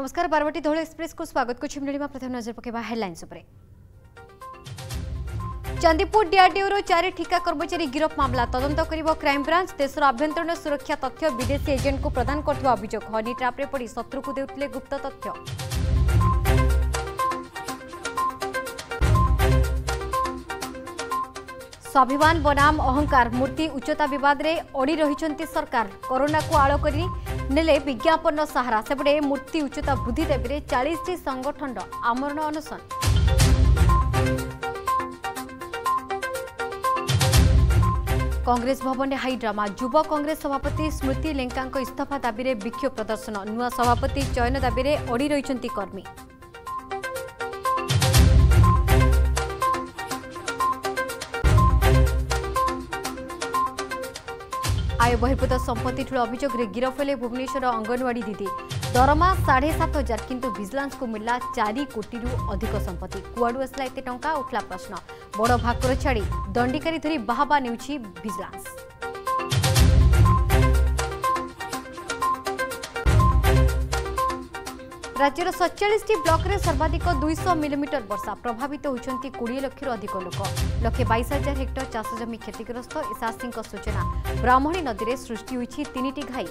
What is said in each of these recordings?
नमस्कार बारवाटी धौल एक्सप्रेस को स्वागत को नीलिमा प्रथम नजर पकेबा हेडलाइंस उपरे। चांदीपुर डीआरडीओ 4 ठिका कर्मचारी गिरफ मामला तदंत करिबो क्राइम ब्रांच। देशर आभ्यंतरण सुरक्षा तथ्य विदेशी एजेंट को प्रदान करथुवा अभियोग। हनी ट्रैप्रे पड़ी शत्रु को देउतले गुप्त तथ्य। स्वाभिमान बनाम अहंकार मूर्ति उच्चता विवाद रे अड़ी रहिचंती सरकार। कोरोना को आड़ करी नेले विज्ञापन सहारा। सेपटे मूर्ति उच्चता वृद्धि दाबी 40 संगठन आमरण अनशन। कांग्रेस भवन में हाई ड्रामा। युवा कांग्रेस सभापति स्मृति लेंका इस्तीफा दाबी रे विक्षोभ प्रदर्शन। नुआ सभापति चयन दाबी रे अड़ी रहिचंती कर्मी। आय बहिर्भूत संपत्ति ठूल अभियोग रे गिरफ हेले भुवनेश्वर अंगनवाड़ी दीदी। दरमा 7,500 किंतु विजिलेंस को मिला 4 कोटी अधिक संपत्ति। कुआडू आसला एते टंका उठला प्रश्न। बड़ भाकर छाड़ी दंडिकारी धरी बाहाबा नेउछि विजिलेंस। राज्यर 47 ब्लॉक रे सर्वाधिक 200 मिलीमीटर वर्षा। प्रभावित होइछंती 20 लाख अधिक लोक। 1,22,000 हेक्टर चाष जमी क्षतिग्रस्त। एसआरसी सूचना। ब्राह्मणी नदी रे सृष्टि होइछि 3टी घाई।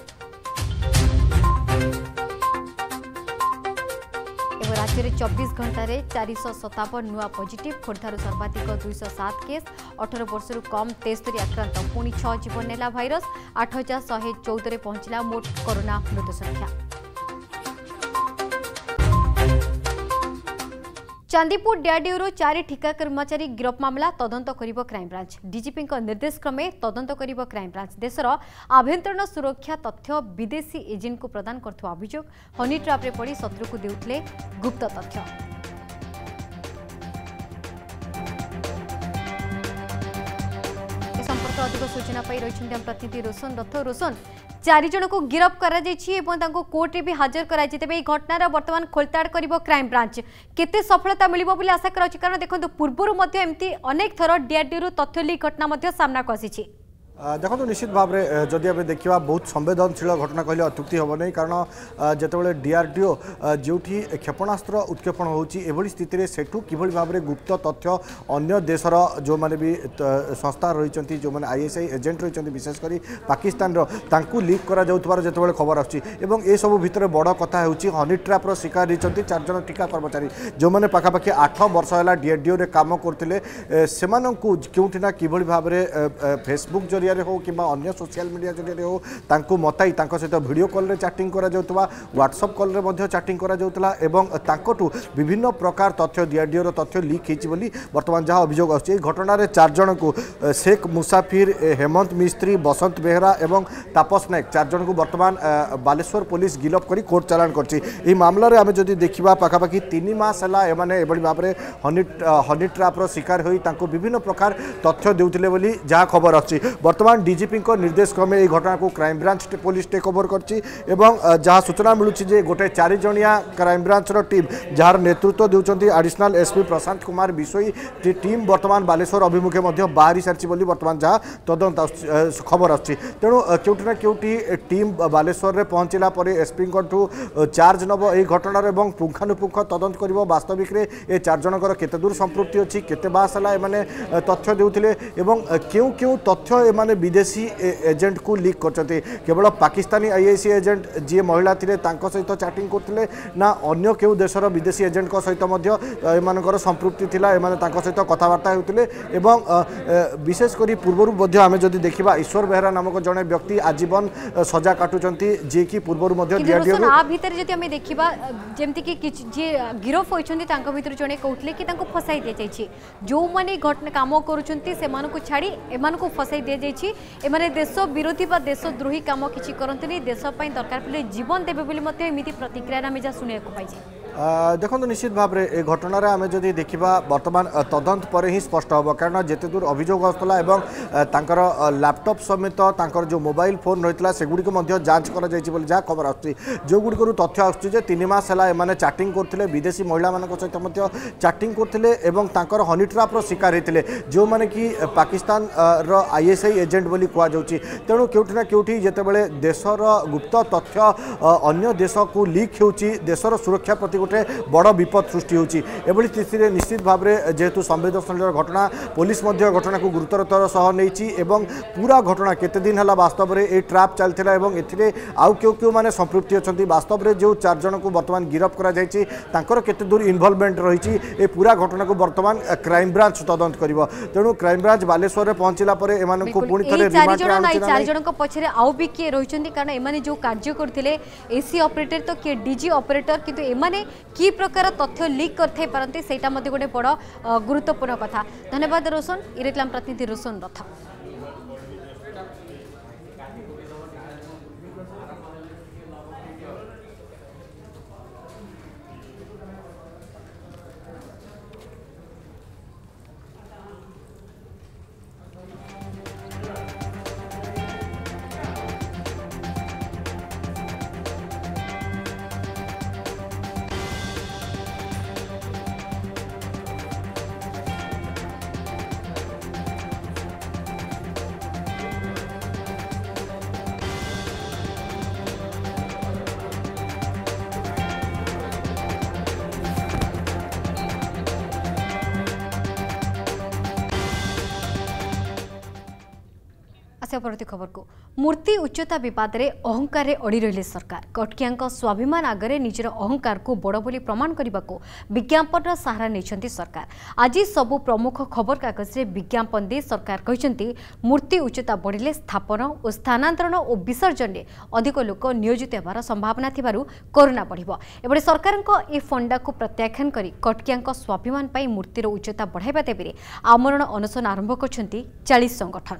राज्य में 24 घंटे 457 नुआ पॉजिटिव। खोर्धारू सर्वाधिक 207 केस। 18 वर्ष कम 73 आक्रांत। पुणी 6 जीवन नेला भाइरस। 8,114 पहुंचला मोट कोरोना मृत्यु संख्या। चांदीपुर डीआरडीओ 4 ठिका कर्मचारी गिरफ मामला तदंत करिबो क्राइम ब्रांच। डीजीपी निर्देश क्रमे तदंत करिबो क्राइम ब्रांच। देशर आभ्यंतरण सुरक्षा तथ्य विदेशी एजेंट को प्रदान करथुवा अभियोग। हनी ट्रैप्रे पड़ी शत्रु को देउतले गुप्त तथ्य। संपर्क अधिक सूचना पाई रही प्रतिनिधि रोशन रथ। रोशन 4 जन को गिरफ करा कोर्ट भी हाजर कराई। तेज घटनार बर्तमान खोलताड़ करिबो क्राइम ब्रांच। केते सफलता मिलिबो बोली आशा कराउछि, कारण देखंतु पूर्वरु मध्ये एमती अनेक थर डीआरडीओ तथ्य लीक घटना मध्ये सामना को आसीछि। देखो निश्चित भाव में जदि आम देखा बहुत संवेदनशील घटना कहले अत्युक्ति हम नहीं, कारण जितेबाला डीआरडीओ जो क्षेपणास्त्र उत्क्षेपण होभली स्थित सेठू किभली भाव में गुप्त तथ्य अन्य देशर जो मैंने भी संस्था रही जो मैंने आईएसआई एजेंट रही विशेषकर पाकिस्तान लीक कर जिते खबर आसुच्ची। सब भितर बड़ कथा हो हनी ट्रैप्र शिकार होती 4 जन ठिका कर्मचारी जो मैंने पाखापाखि 8 वर्ष है डीआरडीओ काम करते से क्योंठिना किभली भाव में फेसबुक जरिए हो कि अन्य सोशल मीडिया जरिए हो तांको मताई सहित वीडियो कॉल रे चैटिंग करा जाउतबा, व्हाट्सएप कॉल रे मध्य चैटिंग करा जाउतला एवं तांकोटू विभिन्न प्रकार तथ्य डीआरडीओ रो तथ्य लीक होइछि बोली वर्तमान जहाँ अभियोग आछि। घटना रे 4 जन को शेख मुसाफिर, हेमंत मिस्त्री, बसंत बेहरा एवं तापस नायक 4 जन को वर्तमान बालेश्वर पुलिस गिरफ करी कोर्ट चालान करछि। ई मामला रे आमे जदि देखिबा पाखापाखि 3 मास हला एमाने एबडी भाव रे हनी ट्रैप रो शिकार होई तांको विभिन्न प्रकार तथ्य देउतिले बोली जहाँ खबर आछि। वर्तमान डीजीपी निर्देश क्रमे यह घटना को crime branch police take over करछि एवं जहाँ सूचना मिलूछि जे गोटे 4 जणिया क्राइम ब्रांच टीम जार नेतृत्व देउछंती additional SP Prashant Kumar Bishoi team वर्तमान बालेश्वर अभिमुखे मध्य बाहरी सारी बोली वर्तमान जहाँ तदंत खबर आछि। तेणु केउटिना केउटी टीम बालेश्वर रे पहुंचला पर एसपी चार्ज नब यह घटनार एवं पुंखानुपुंख तदंत करिवो वास्तविक रे ए 4 जनकर केते दूर संपृक्ति अछि, केते बास हला एमाने तथ्य देउथिले एवं केउ केउ तथ्य एमाने विदेशी एजेंट को लीक करते। केवल पाकिस्तानी आईएसआई एजेंट जी महिला थे सहित चैटिंग करते ना अन्य केउ देशर विदेशी एजेंट सहित एमानकर संपृक्ति थिला, एमाने सहित कथबार्ता होते एवं विशेषकर पूर्वर आम जदि देखा ईश्वर बेहरा नामक जड़े व्यक्ति आजीवन सजा काटुचंती जी की पूर्वर देखा जमती कि जी गिरफ होती जड़े कहते कि फसाई दि जाइए जो मैंने काम कर छाड़ी एम फसाई दि जाइए। एमाने देश विरोधी बा देशद्रोही काम किसी करते देश दरकार पड़े जीवन देवे बोली प्रतिक्रिया आम जहाँ शुणा पाई। देखो निश्चित भाव में ए घटनार आम जदि देखा बर्तमान तदंत पर ही स्पष्ट हम कारण जिते दूर अभियोग आसला तांकर लैपटॉप समेत तांकर जो मोबाइल फोन रही सेगुड़िक जांच कर जहाँ खबर जो गुड़िक तथ्य आसुचे 3 मास है चैटिंग करते विदेशी महिला सहित चैटिंग करते हनी ट्रापर शिकार होते जो मैंने कि पाकिस्तान ISI एजेंट बोली कहुच्छी तेणु कौटिना कौटी जितेबाला देशर गुप्त तथ्य अन्य देश को लीक हो देशर सुरक्षा प्रति गोटे बड़ विपद सृष्टि होती स्थिति में निश्चित भाव में जेहेतु संवेदनशील घटना पुलिस घटना को गुरुतर सह नहीं पूरा घटना केते दिन है वास्तव में ये ट्रैप चलता है आउ क्यों मैंने संपृक्ति अच्छा वास्तव में जो 4 जन को बर्तमान गिरफ्त कर दूर इनवल्वमेंट रही ए पूरा घटना को बर्तमान क्राइम ब्रांच तदंत कर तेणु क्राइम ब्रांच बालेश्वर में पहुंचला पुणी थे चार जन पछरे आउ भी किए रही कारण एमाने जो कार्य करथिले एसी ऑपरेटर तो किए डीजी ऑपरेटर किंतु एमाने की प्रकार तथ्य लीक करथै परंतु सेटा मध्ये गोटे बड़ गुरुत्वपूर्ण कथा। धन्यवाद रोशन। इरेक्लाम प्रतिनिधि रोशन रथ। परवर्ती खबर को मूर्ति उच्चता विवाद में अहंकार अड़ी रही सरकार कटकिया स्वाभिमान आगे निजर अहंकार को बड़ बोली प्रमाण करने को विज्ञापन सहारा नहीं सरकार। आज सबु प्रमुख खबर कागज में विज्ञापन दे सरकार कहते मूर्ति उच्चता बढ़िले स्थापन और स्थानांतरण और विसर्जन में अधिक लोक नियोजित होवार संभावना थिबारु कोरोना बढ़िबो। एबडे सरकार ए फंडा को प्रत्याख्यान करी कटकिया स्वाभिमान पाई मूर्तिर उच्चता बढ़ाइबा देबे आमरण अनशन आरंभ करछंती 40 संगठन।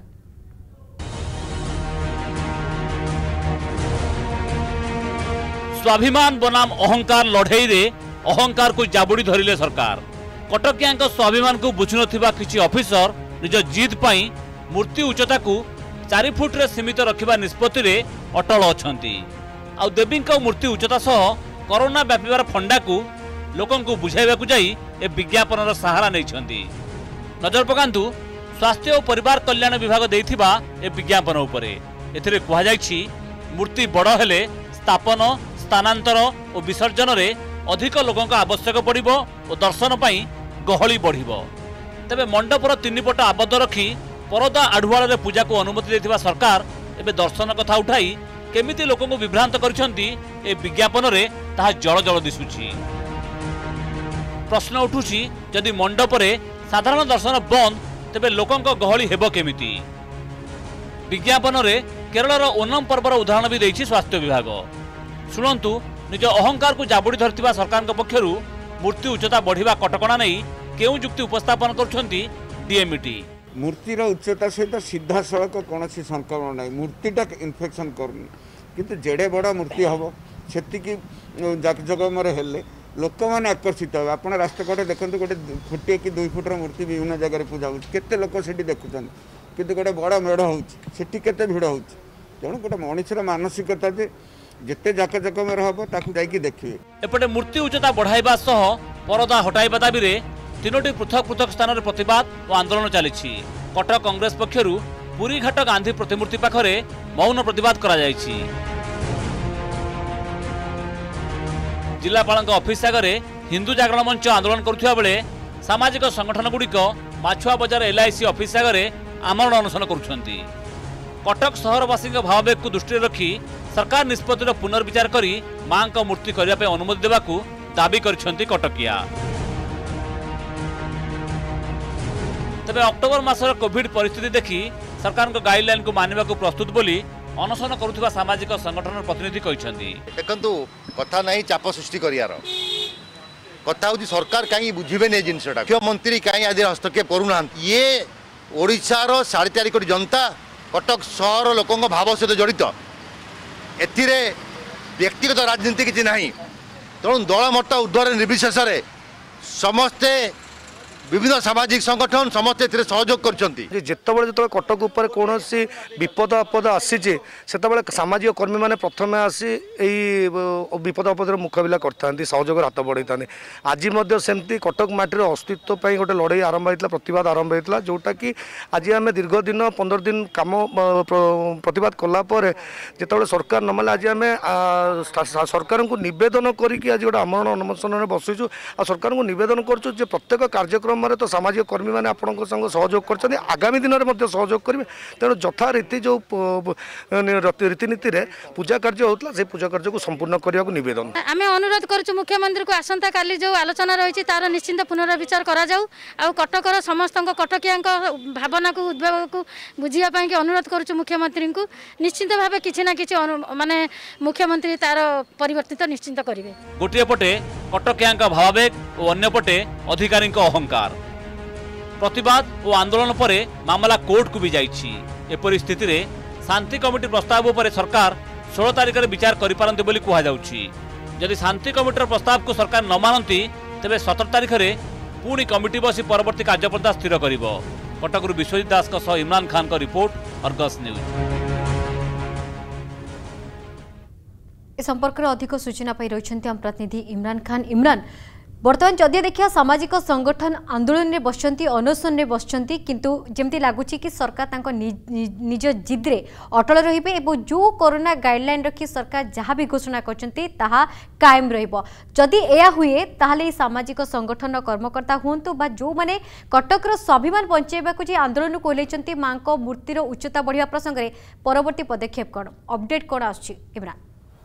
स्वाभिमान बनाम अहंकार लड़ई रे अहंकार को जाबुड़ी धरिले सरकार। कटकिया स्वाभिमान को बुझुन किसी ऑफिसर निज जिद पाई मूर्ति उच्चता को 4 फुट रे सीमित रखिबा निष्पत्ति रे अटल अछंती। आ देवी मूर्ति उच्चता सह कोरोना व्यापार फंडा को लोकन को बुझाइबा को जाई ए विज्ञापन सहारा नहीं। नजर पकांतु स्वास्थ्य और परिवार कल्याण विभाग देथिबा ए विज्ञापन उपरे एथिरे कहा जायछि मूर्ति बड़ हेले स्थापन स्थानांतर और विसर्जन रे अधिक लोकों का आवश्यक पड़िबो और दर्शन पाई गहली बढ़िबो। तबे मंडपर 3 पट आबद्ध रखी परदा आढ़ुआल रे पूजा को अनुमति देथिबा सरकार एबे दर्शन कथा उठाई केमिति लोकों को विभ्रांत करिसंती ए विज्ञापन रे ताहा जल जल दिसुछि। प्रश्न उठुछि जदि मंडपरे साधारण दर्शन बंद तेबे लोकों को गहली हेबो केमिति। विज्ञापन रे केरलर ओनम पर्वर उदाहरण भी देछि स्वास्थ्य विभाग। शुणु निज अहंकार को जाबुड़ी धरथिबा सरकार पक्षरु मूर्ति उच्चता बढ़िबा कटकणा नहीं केउ जुक्ति उपस्थापन करछंती डीएमटी। मूर्तिर उच्चता सहित सीधा सड़क कौन संक्रमण ना मूर्तिटा इनफेक्शन करनी किंतु जेड़े बड़ा मूर्ति हम से जाकजगमरे हेले लोक मैंने आकर्षित हे। आप रास्ता कड़े देखते गोटे फुटे कि 2 फुटर मूर्ति विभिन्न जगह पूजा होते लोक से देखुं कि गोटे बड़ा मेढ़ होती केते भिड़ हो तेणु गोटे मनुष्यर मानसिकता जे जिते जाकजकमेर हम ताकू जाइए देखिए। एपटे मूर्ति उच्चता बढ़ाइबा सह परदा हटाइबा दाबी रे 3टी पृथक पृथक स्थान में प्रतिवाद और आंदोलन चली। कटक कांग्रेस पक्षरु पुरी घाट गांधी प्रतिमूर्ति पाखरे मौन प्रतिवाद करा जायछि। जिलापाल ऑफिस आगे हिंदू जागरण मंच आंदोलन करुवा बेले सामाजिक संगठन गुड़िक माछुआ बजार LIC ऑफिस आगे आमरण अनशन करुछंती। कटक सहरवासी भाववेग को दृष्टि रखी सरकार निष्पत्तिर पुनर्विचार करी मां का मूर्ति करने पे अनुमति देवाकू दाबी करछंती कटकिया। तबे अक्टोबर मासर कोविड परिस्थिति देखी सरकार गाइडलाइन को मानवा को प्रस्तुत बोली अनशन करुवा सामाजिक संगठन प्रतिनिधि कहछंती। देखंतु कथा नहीं चाप सृष्टि करियार कथा होती सरकार कहीं बुझे नहीं जिनसा मुख्यमंत्री कहीं आज हस्तक्षेप करूना। ये ओडिशार 4.5 कोटी जनता कटक सहर लोकों भाव सहित जड़ित एथिरे व्यक्तिगत राजनीति किसी ना तेणु दलमत ऊर्ध्वर निर्विशेष समस्ते विभिन्न सामाजिक संगठन समस्ते सहयोग करते जितेबाला जो कटक उपर कौन विपद आपद आसी से सामाजिक कर्मी मैंने प्रथम आसी विपद आपद मुकाबला करते सहयोग हाथ बढ़ाई था आज सेमती कटक माटी अस्तित्व गोटे लड़ाई आरंभ होता प्रतिवाद आरंभ होता जोटा कि आज आम दीर्घ दिन 15 दिन कम प्रतिवाद कलापर जिते सरकार नमाले आज आम सरकार को नवेदन करके आज गोटे आमरण अनशन में बसुचु आ सरकार को नवेदन करुँ प्रत्येक कार्यक्रम तो सामाजिक कर्मी मैंने आपण सहयोग कर आगामी दिन में सहयोग करेंगे तेणु यथा रीति जो रीतिनीति पूजा कार्य होता है पूजा कार्य को संपूर्ण करने को नवेदन आम अनुरोध करुँ मुख्यमंत्री को आसंता काली जो आलोचना रही तार निश्चिंत पुनर्विचार करा जाऊ आ कटकर समस्त कटकिया भावना को उद्वेग को बुझापी अनुरोध करुँ मुख्यमंत्री को निश्चिंत भाव किसी ना कि माने मुख्यमंत्री तार परिवर्तित निश्चिंत करेंगे। गोटे पटे कटकिया भावावेग और अन्य पटे अधिकारी अहंकार प्रतिवाद और आंदोलन पर मामला कोर्ट को भी जाइछि। एपरि स्थिति रे शांति कमिटी प्रस्ताव पर सरकार 16 तारिख में विचार करिपारंते बोली कुहा जाउछि। यदि शांति कमिटीर प्रस्ताव को सरकार न मानती तेबे 17 तारिख में पुणी कमिटी बसी परवर्ती कार्यपंथा स्थिर करिवो। कटकरू विश्वजित दास का सह इमरान खान का रिपोर्ट अर्गस न्यूज। इस संपर्क में अधिक सूचना पाई रही हम प्रतिनिधि इमरान खान। इमरान, बर्तमान जदि देखिए सामाजिक संगठन आंदोलन में बसचंती अनशन में बसचंती किंतु जमती लगुच कि सरकार तांको निज जिद्रे अटल रहिबे एवं जो कोरोना गाइडलाइन रखी सरकार जहाँ भी घोषणा करचंती ताहा कायम रहिबो। जदि एया हुए ताहले सामाजिक संगठन कर्मकर्ता हुंतु बा जो माने कटकर स्वाभिमान बंचाइबा को जे आंदोलन को ओलेचंती मां को मूर्तिर उच्चता बढ़िया प्रसंग रे परवर्ती पदक्षेप कोन अपडेट कोन आछि इमरान?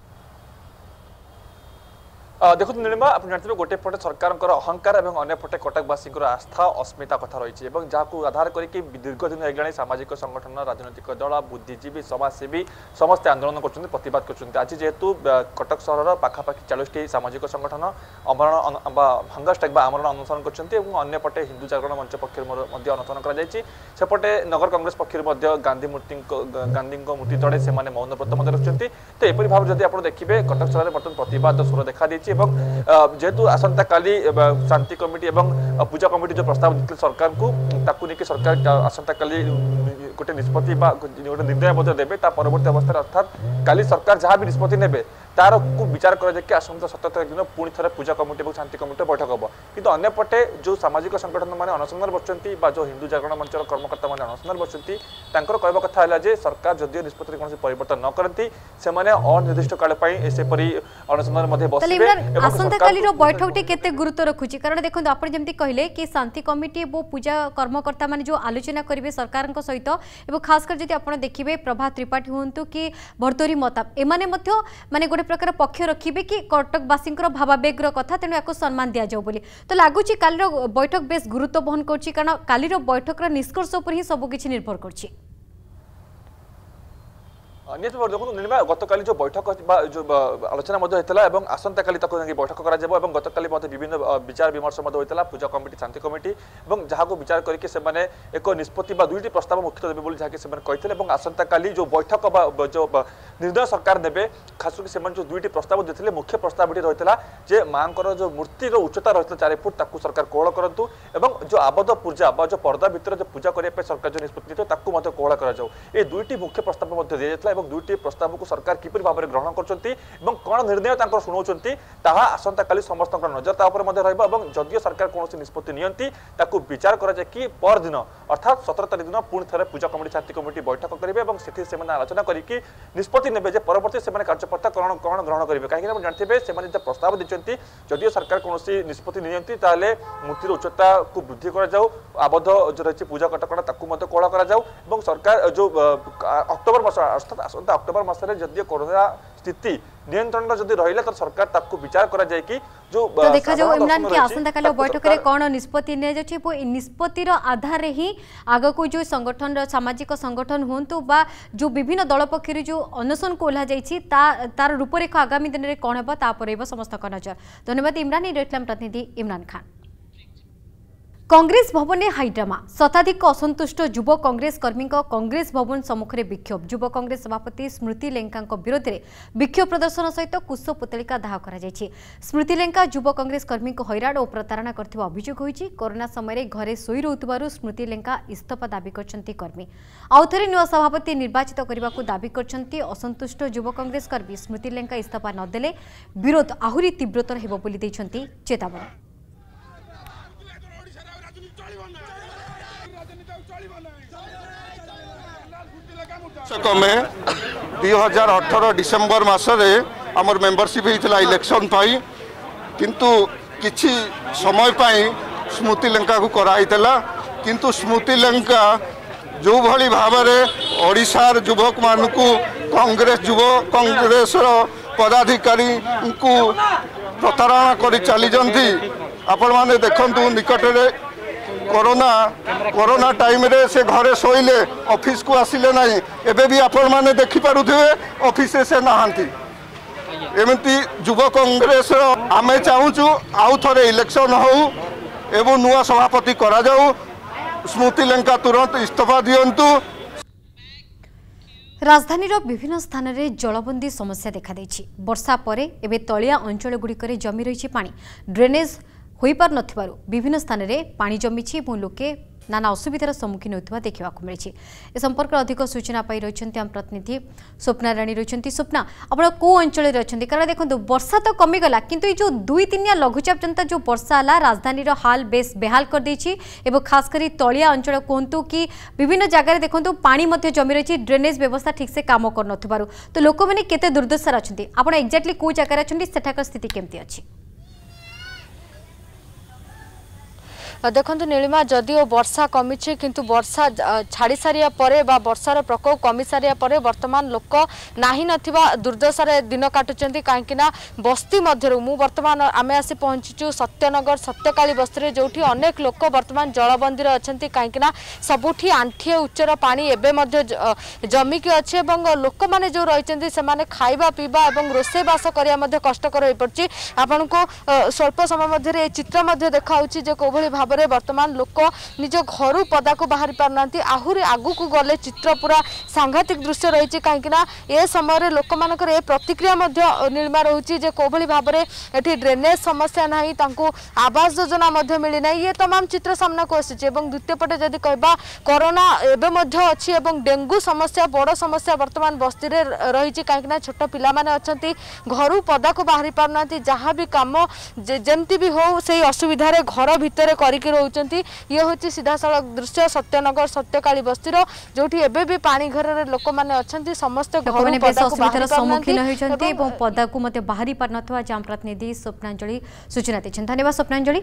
देखो नीलिमा आप जानते गोटे पटे सरकार अहंकार और अन्य पटे कटकवासी आस्था अस्मिता कथा रही है जहाँ आधार करके दीर्घ दिन होगा सामाजिक संगठन राजनैतिक दल बुद्धिजीवी समाजसेवी समस्ते आंदोलन कर प्रतिवाद कर। आज जेहेतु कटक सहर पाखापाखि 40टी सामाजिक संगठन अमरण हंगर स्ट्राइक आमरण अनशन कर पटे हिंदू जागरण मंच पक्ष अनशन करपटे नगर कांग्रेस पक्ष गांधी मूर्ति तले से मौन व्रत रखिंट। तो यपरी भाव जब आप देखिए कटक सहर बर्तमान प्रतिवाद स्वर देखा जेहेतु आसंता काली शांति कमिटी एवं पूजा कमिटी जो प्रस्ताव देते सरकार को ताकू नहीं सरकार आसंता काली गोटे निष्पत्ति गोटे निर्णय देवे परवर्ती अवस्था अर्थात काली सरकार जहाँ भी निष्पत्ति नेबे तार को विचार कर आसंता 17 तारिख दिन पुणी थे पूजा कमिटी और शांति कमिटी बैठक हम किंतु अन्यपटे जो सामाजिक संगठन मैंने अनशन बसुँच जो हिंदू जागरण मंचर कर्मकर्ता मैंने अनशन बसुँच कहवा कथा है जे सरकार जदि निष्पत्ति कौन परिवर्तन न करती से अनिर्दिष्ट काल सेपरी अनशन बसबे। आसंताकाली बैठक केते गुरुत्व रखुची कारण देखो आप जमी कहले कि शांति कमिटी और पूजा कर्मकर्ता माने जो आलोचना करेंगे सरकार सहित एवं खासकर जब आप देखिए प्रभा त्रिपाठी हूँ कि भर्तरी मताब एमाने माने गोटे प्रकार पक्ष रखिए कि कटकवासी भावावेगर कथा तेणु या सम्मान दि जाऊ बोली। तो लगुच कालीर बैठक बेस गुरुत्व बहन कर कारण कालीर बैठक निष्कर्ष पर ही सबकि निर्भर कर। देखो नीलिमा गतकाली जो बैठक जो आलोचना होता आसंता काली बैठक कर गतकाली विभिन्न विचार विमर्श होता पूजा कमिटी शांति कमिटी जहाँ को विचार करके एक निष्पत्ति दुईटी प्रस्ताव मुख्य देवे जहाँकि आसंता काली जो बैठक जो निर्णय सरकार ने खास करके जो दुईटी प्रस्ताव देते मुख्य प्रस्ताव रही है माँ जो मूर्तिर उच्चता रही 4 फुट ताकू सरकार कोहल करूँ और जो आबद्ध पूजा जो पर्दा भितर जो पूजा करने सरकार जो निष्पत्ति कोहल कर दुईटी मुख्य प्रस्ताव दि जाता दुईटी प्रस्ताव को सरकार किपरि भाव में ग्रहण कर कौन निर्णय शुणाउछंती ताहा आसंता काली समस्त नजर तापर जदियो सरकार कौन निष्पत्ति नियंती ताकू विचार करा जाए कि पर दिन अर्थात 17 तारिख दिन पुणी थे पूजा कमिटी शांति कमिटी बैठक करेंगे से आलोचना करके निष्पत्ति ने परवर्ती से कार्यपंथा कौन ग्रहण करेंगे कहीं जानते हैं प्रस्ताव देते जदियो सरकार कौन निष्पत्ति नियंती ताले मूर्तिर उच्चता को वृद्धि कर आबद्ध जो रही पूजा कटकणा कोहल कर सरकार जो अक्टोबर मास अर्थात आसंता अक्टोबर मासरे जदि कोरोना स्थिति नियंत्रण जदि रहिला तो सरकार ताकू विचार करा जाए कि जो तो देखा जाऊ इमरान की आसंता काली बैठक रे कोन निष्पत्ति ने जाछि निष्पत्तिर आधार रे ही आग को जो संगठन सामाजिक संगठन होंतु बा जो विभिन्न दल पक्षर जो अनशन को ओल्हा जाइछि तार रूपरेख आगामी दिन रे कोन हेबा ता पर समस्त नजर। धन्यवाद इमरान। रेटलाम प्रतिनिधि इमरान खान। कांग्रेस भवन में हाईड्रामा शताधिक असंतुष्ट युव कांग्रेस कर्मी कांग्रेस भवन सम्मुखें विक्षोभ युव कांग्रेस सभापति स्मृति लेंका विरोध में विक्षोभ प्रदर्शन सहित कुश पुतलिका दाह कर स्मृति लेंका युव कांग्रेस कर्मी हैरान और प्रतारणा करथिबा अभियोग होईछि। कोरोना समय घरे शोई रहुथिबारु स्मृति लेंका इस्तीफा दाबी करछन्ती कर्मी आउथरे नुआ सभापति निर्वाचित करने को दाबी करछन्ती असंतुष्ट युव कांग्रेस कर्मी स्मृति लेंका इस्तीफा नदेले विरोध आहुरी तीव्रतर हेबो बोली दैछन्ती चेतावनी। में 2018 डिसेम्बर मसरे आमर मेंबरशिप होता इलेक्शन पाई किंतु किछि समय पाई स्मृति लेंका को कराइला किंतु स्मृति लेंका जो भली भाव में ओडिशार युवक मानकु कांग्रेस युव कांग्रेस पदाधिकारी को प्रतारणा कर चली जंती। आपण माने देखंतु निकट रे कोरोना टाइम रे से घरे शोइले ऑफिस को आसिले नहीं एबे भी आपण माने देखि पारुथिबे ऑफिस से नहांती एमती युव कांग्रेस आमे चाहूचु आउ थरे इलेक्शन हो एवं नुआ सभापति करा जाऊ स्मृति लेंका तुरंत इस्तीफा दियंतु। राजधानीर विभिन्न स्थान में जलबंदी समस्या देखा देछि। वर्षा परे एबे तलिया अंचल गुड़िक जमी रही पानी ड्रेनेज हो पार नथिबारु विभिन्न स्थान में पानी जमी और लोके नाना असुविधार सम्मुखीन होता देखा मिली। ए संपर्क अधिक सूचना पाई रही आम प्रतिनिधि स्वप्ना राणी रही। स्वप्ना आप कौ अंचल अच्छा कारण देखो वर्षा तो कमीगला किंतु ये जो 2-3 लघुचाप जनता जो वर्षा है राजधानी हाल बेस बेहाल कर देछि एवं खासकर तलिया अंचल कहतु कि विभिन्न जगह देखो पानी जमी रही ड्रेनेज व्यवस्था ठीक से काम कर नथिबारु तो लोक मैंने केते दुर्दशार अच्छा आप एक्जाक्टली कौ जगह अच्छा सेठाकर स्थिति केमती अच्छी? देखो नीलिमा जदिओ वर्षा कमी किंतु वर्षा छाड़ी सारिया परे बा वर्षार प्रकोप कमी सारिया परे वर्तमान लोक नाही नथिबा दुर्दशार दिन काटुचंती कहीं बस्ती मध्य मु वर्तमान आमे आसी पहुंचीचु सत्यनगर सत्यकाली बस्ती जोठी अनेक लोक वर्तमान जलबंदी अच्छी कहीं सबुठी आंठिए उच्चर पानी एबे मध्य जमिकी अच्छे एवं लोक मैंने जो रही से खाइबा पीवा और रोषेबास करने कष्टकर हो पड़ी। आपण को स्वल्प समय मध्य चित्र देखा कौभली भाव वर्तमान लोक निज घर पदा को बाहरी पारना आहरी आगु को गले चित्र पूरा सांघातिक दृश्य रही कहीं ए समय लोक मान प्रतिक्रिया नीलिमा रोचे कौभली भाव में ये ड्रेनेज समस्या ना आवास योजना मिली ना ये तमाम चित्र सामना को आसी। द्वितीय पटे जदि कहबा कोरोना एवं अच्छी डेंगू समस्या बड़ समस्या वर्तमान बस्ती रही कहीं छोट पिला माने अच्छा घर पदा को बाहरी पारना जहाँ भी कम जमती भी हो से असुविधा घर भितर रोचंती। ये हूँ सीधा सड़क दृश्य सत्यनगर सत्यकाली बस्तीर जोठी एबे भी पानी घर लोक मैंने अच्छा समस्त असुविधार सम्मुखीन होती पदा को मत बाहरी पार न जाम प्रतिनिधि स्वप्नांजलि सूचना दी। धन्यवाद स्वप्नांजलि।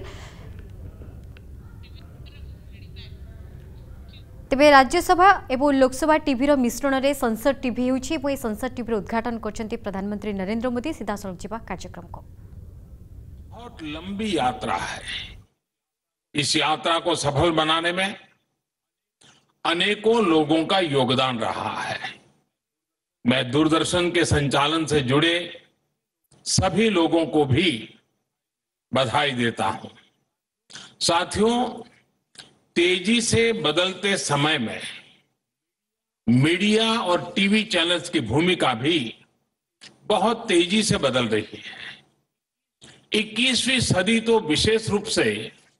तेबे राज्यसभा एवं लोकसभा टीवी मिश्रण में संसद टीवी होती संसद टीवी उद्घाटन करछन्ती प्रधानमंत्री नरेंद्र मोदी। सीधा सड़क जीवा कार्यक्रम को बहुत लंबी यात्रा है। इस यात्रा को सफल बनाने में अनेकों लोगों का योगदान रहा है। मैं दूरदर्शन के संचालन से जुड़े सभी लोगों को भी बधाई देता हूं। साथियों, तेजी से बदलते समय में मीडिया और टीवी चैनल्स की भूमिका भी बहुत तेजी से बदल रही है। 21वीं सदी तो विशेष रूप से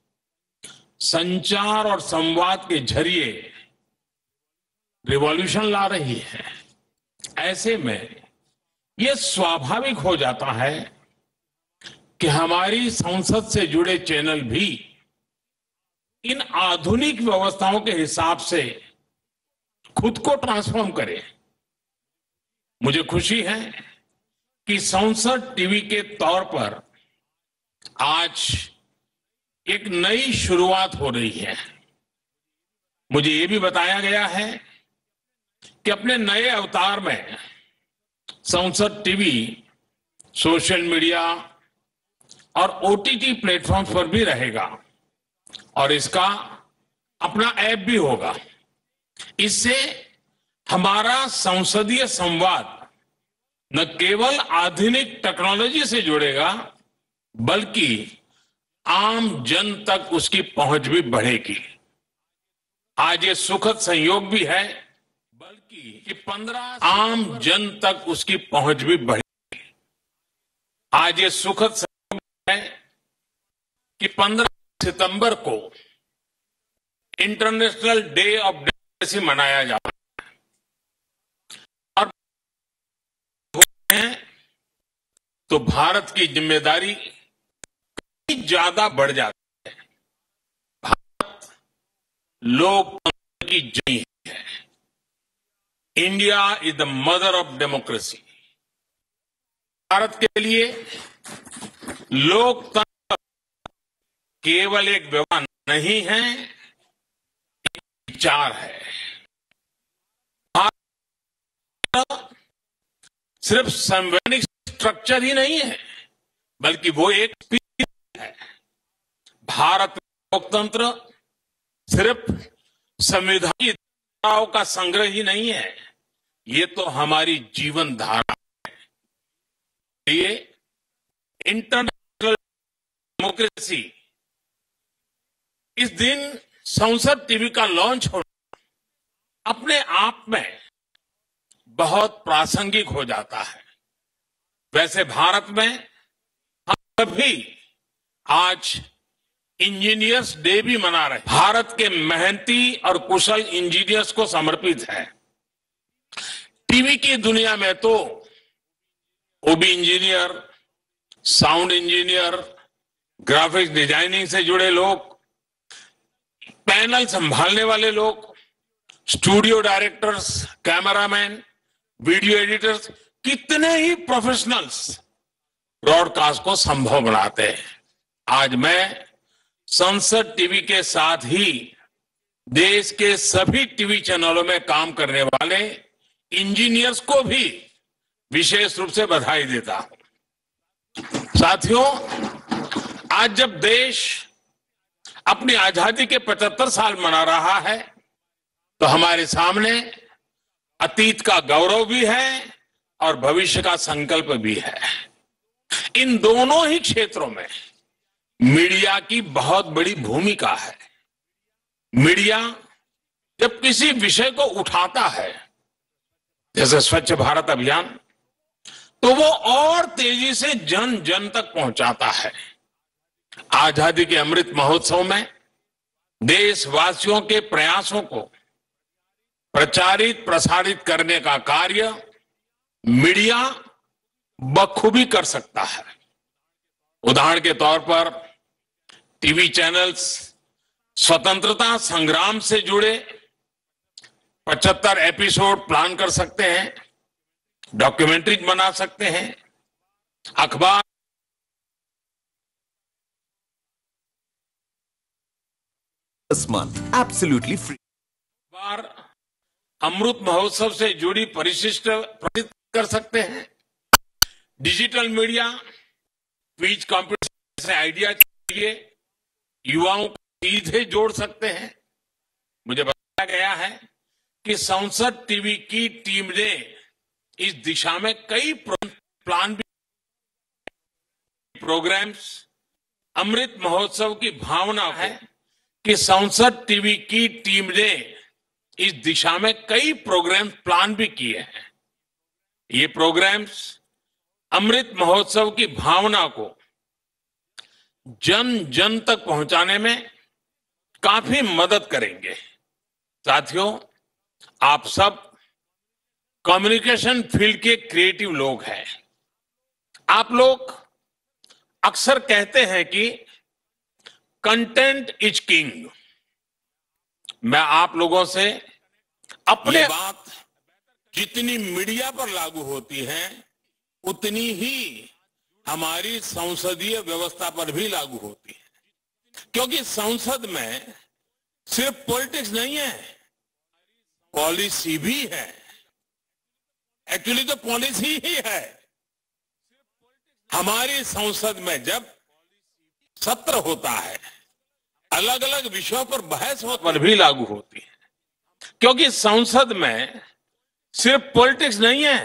संचार और संवाद के जरिए रिवॉल्यूशन ला रही है। ऐसे में यह स्वाभाविक हो जाता है कि हमारी संसद से जुड़े चैनल भी इन आधुनिक व्यवस्थाओं के हिसाब से खुद को ट्रांसफॉर्म करें। मुझे खुशी है कि संसद टीवी के तौर पर आज एक नई शुरुआत हो रही है। मुझे ये भी बताया गया है कि अपने नए अवतार में संसद टीवी सोशल मीडिया और ओटीटी प्लेटफॉर्म्स पर भी रहेगा और इसका अपना ऐप भी होगा। इससे हमारा संसदीय संवाद न केवल आधुनिक टेक्नोलॉजी से जुड़ेगा बल्कि आम जन तक उसकी पहुंच भी बढ़ेगी। आज ये सुखद संयोग भी है कि 15 आम जन तक उसकी पहुंच भी बढ़ेगी। आज ये सुखद संयोग है कि 15 सितंबर को इंटरनेशनल डे ऑफ डेमोक्रेसी मनाया जाता है और तो भारत की जिम्मेदारी कहीं ज्यादा बढ़ जाती है। भारत लोकतंत्र की जड़ी है। India is the mother of democracy. Bharat के लिए लोकतंत्र केवल एक व्यवहार नहीं है, एक विचार है। भारत सिर्फ संवैधानिक स्ट्रक्चर ही नहीं है, बल्कि वो एक स्पिरिट है। भारत लोकतंत्र सिर्फ संविधान का संग्रह ही नहीं है, ये तो हमारी जीवन धारा है। ये इंटरनेशनल डेमोक्रेसी इस दिन संसद टीवी का लॉन्च होना अपने आप में बहुत प्रासंगिक हो जाता है। वैसे भारत में हम सभी आज इंजीनियर्स डे भी मना रहे हैं। भारत के मेहनती और कुशल इंजीनियर्स को समर्पित है। टीवी की दुनिया में तो OB engineer, sound engineer, graphics designing से जुड़े लोग, पैनल संभालने वाले लोग, studio directors, cameraman, video editors, कितने ही प्रोफेशनल्स ब्रॉडकास्ट को संभव बनाते हैं। आज मैं संसद टीवी के साथ ही देश के सभी टीवी चैनलों में काम करने वाले इंजीनियर्स को भी विशेष रूप से बधाई देता हूं। साथियों, आज जब देश अपनी आजादी के 75 साल मना रहा है, तो हमारे सामने अतीत का गौरव भी है और भविष्य का संकल्प भी है। इन दोनों ही क्षेत्रों में मीडिया की बहुत बड़ी भूमिका है। मीडिया जब किसी विषय को उठाता है, जैसे स्वच्छ भारत अभियान, तो वो और तेजी से जन जन तक पहुंचाता है। आजादी के अमृत महोत्सव में देशवासियों के प्रयासों को प्रचारित प्रसारित करने का कार्य मीडिया बखूबी कर सकता है। उदाहरण के तौर पर टीवी चैनल्स स्वतंत्रता संग्राम से जुड़े 75 एपिसोड प्लान कर सकते हैं, डॉक्यूमेंट्रीज बना सकते हैं, अखबार absolutely free. अमृत महोत्सव से जुड़ी परिशिष्ट प्रस्तुत कर सकते हैं। डिजिटल मीडिया क्विज कॉम्पिटिशन से आइडिया चाहिए युवाओं को सीधे जोड़ सकते हैं। मुझे बताया गया है कि संसद टीवी की टीम ने इस दिशा में कई प्लान भी प्रोग्राम्स। अमृत महोत्सव की भावना है कि संसद टीवी की टीम ने इस दिशा में कई प्रोग्राम प्लान भी किए हैं। ये प्रोग्राम्स अमृत महोत्सव की भावना को जन जन तक पहुंचाने में काफी मदद करेंगे। साथियों, आप सब कम्युनिकेशन फील्ड के क्रिएटिव लोग हैं। आप लोग अक्सर कहते हैं कि कंटेंट इज किंग। मैं आप लोगों से अपने बात जितनी मीडिया पर लागू होती है, उतनी ही हमारी संसदीय व्यवस्था पर भी लागू होती है। क्योंकि संसद में सिर्फ पॉलिटिक्स नहीं है, पॉलिसी भी है। एक्चुअली तो पॉलिसी ही है। हमारी संसद में जब सत्र होता है, अलग अलग विषयों पर बहस पर भी लागू होती है। क्योंकि संसद में सिर्फ पॉलिटिक्स नहीं है,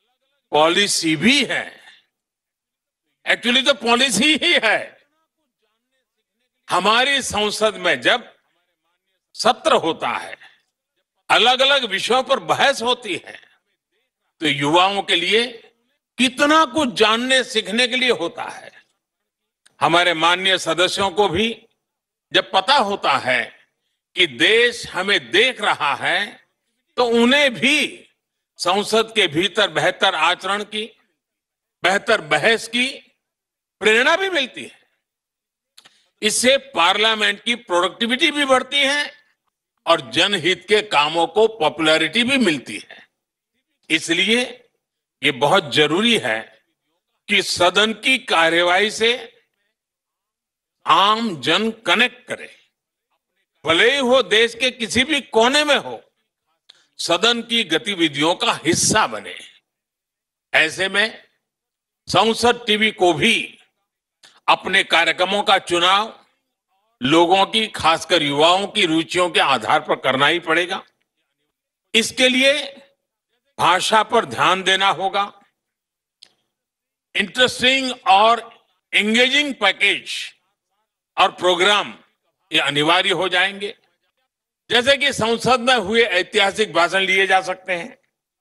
पॉलिसी भी है। एक्चुअली तो पॉलिसी ही है। हमारी संसद में जब सत्र होता है, अलग अलग विषयों पर बहस होती है, तो युवाओं के लिए कितना कुछ जानने सीखने के लिए होता है। हमारे माननीय सदस्यों को भी जब पता होता है कि देश हमें देख रहा है, तो उन्हें भी संसद के भीतर बेहतर आचरण की, बेहतर बहस की प्रेरणा भी मिलती है। इससे पार्लियामेंट की प्रोडक्टिविटी भी बढ़ती है और जनहित के कामों को पॉपुलैरिटी भी मिलती है। इसलिए ये बहुत जरूरी है कि सदन की कार्यवाही से आम जन कनेक्ट करे, भले ही वो देश के किसी भी कोने में हो, सदन की गतिविधियों का हिस्सा बने। ऐसे में संसद टीवी को भी अपने कार्यक्रमों का चुनाव लोगों की, खासकर युवाओं की रुचियों के आधार पर करना ही पड़ेगा। इसके लिए भाषा पर ध्यान देना होगा। इंटरेस्टिंग और एंगेजिंग पैकेज और प्रोग्राम ये अनिवार्य हो जाएंगे। जैसे कि संसद में हुए ऐतिहासिक भाषण लिए जा सकते हैं।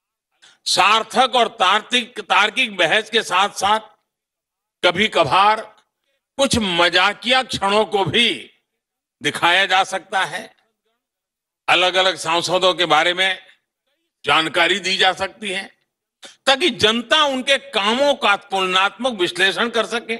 सार्थक और तार्किक बहस के साथ साथ कभी कभार कुछ मजाकिया क्षणों को भी दिखाया जा सकता है। अलग अलग सांसदों के बारे में जानकारी दी जा सकती है, ताकि जनता उनके कामों का तुलनात्मक विश्लेषण कर सके।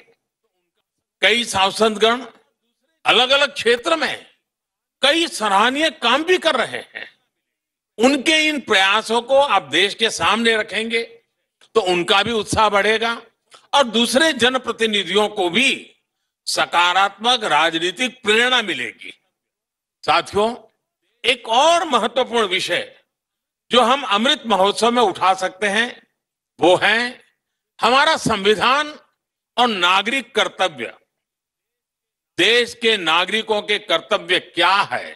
कई सांसदगण अलग अलग क्षेत्र में कई सराहनीय काम भी कर रहे हैं। उनके इन प्रयासों को आप देश के सामने रखेंगे तो उनका भी उत्साह बढ़ेगा और दूसरे जनप्रतिनिधियों को भी सकारात्मक राजनीतिक प्रेरणा मिलेगी। साथियों, एक और महत्वपूर्ण विषय जो हम अमृत महोत्सव में उठा सकते हैं वो है हमारा संविधान और नागरिक कर्तव्य। देश के नागरिकों के कर्तव्य क्या है,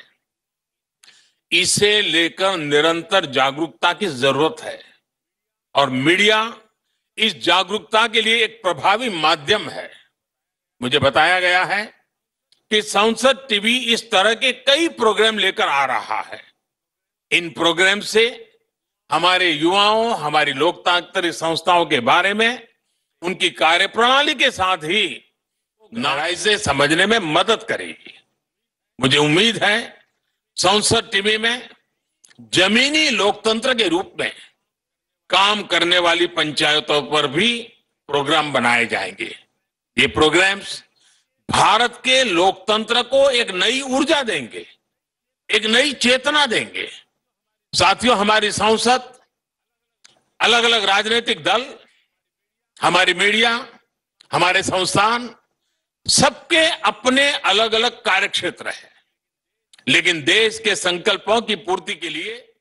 इसे लेकर निरंतर जागरूकता की जरूरत है और मीडिया इस जागरूकता के लिए एक प्रभावी माध्यम है। मुझे बताया गया है कि संसद टीवी इस तरह के कई प्रोग्राम लेकर आ रहा है। इन प्रोग्राम से हमारे युवाओं, हमारी लोकतांत्रिक संस्थाओं के बारे में, उनकी कार्यप्रणाली के साथ ही गहराई से समझने में मदद करेगी। मुझे उम्मीद है संसद टीवी में जमीनी लोकतंत्र के रूप में काम करने वाली पंचायतों पर भी प्रोग्राम बनाए जाएंगे। ये प्रोग्राम्स भारत के लोकतंत्र को एक नई ऊर्जा देंगे, एक नई चेतना देंगे। साथियों, हमारी संसद, अलग अलग राजनीतिक दल, हमारी मीडिया, हमारे संस्थान, सबके अपने अलग अलग कार्यक्षेत्र है, लेकिन देश के संकल्पों की पूर्ति के लिए